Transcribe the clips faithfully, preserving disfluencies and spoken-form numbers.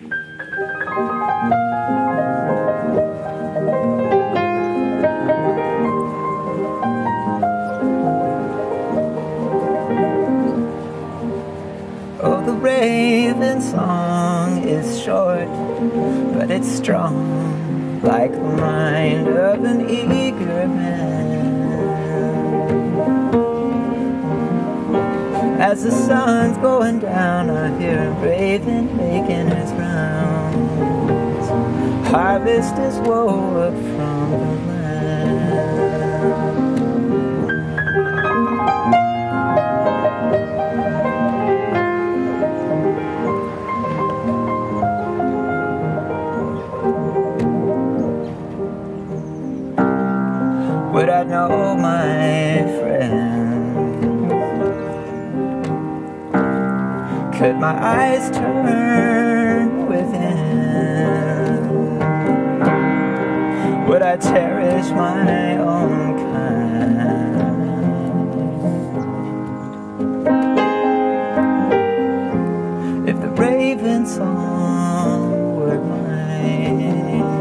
Oh, the raven song is short, but it's strong, like the mind of an eager man. As the sun's going down, I hear a raven making his rounds. Harvest is woke from the land. Would I know my friend? Could my eyes turn within? Would I cherish my own kind? If the raven song were mine.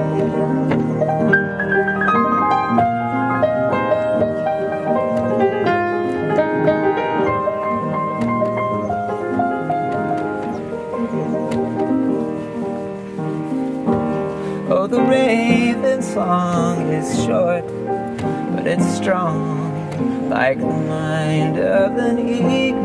Oh, the raven song is short, but it's strong, like the mind of an eagle.